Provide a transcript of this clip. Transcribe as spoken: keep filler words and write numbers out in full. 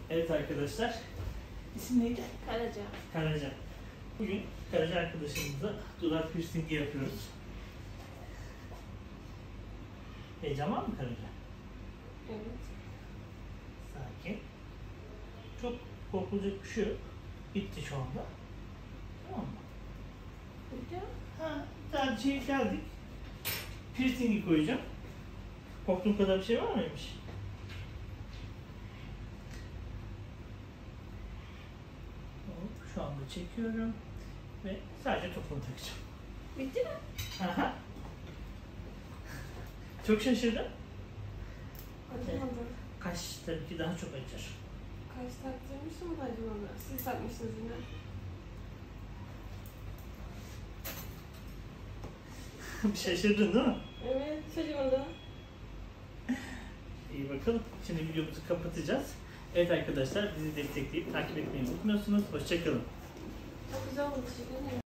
Evet arkadaşlar, isim neydi? Karaca. Karaca. Bugün Karaca arkadaşımızla dudak piercingi yapıyoruz. Heyecan var mı Karaca? Evet. Sakin. Çok korkulacak bir şey yok. Bitti şu anda. Tamam mı? Bitti mi? Ha, sadece geldik. Piercingi koyacağım. Korktuğun kadar bir şey var mıymış? Hop, şu anda çekiyorum ve sadece topunu takacağım. Bitti mi? Aha. Çok şaşırdım. Acımadı. Kaş tabii ki daha çok acır. Kaç taktırmışım da acımadı. Siz takmışsınız yine. Bir şaşırdın değil mi? Evet, şaşırmadı. İyi bakalım. Şimdi videomuzu kapatacağız. Evet arkadaşlar, bizi destekleyip takip etmeyi unutmuyorsunuz. Hoşça kalın. Çok güzel oldu. Teşekkür ederim.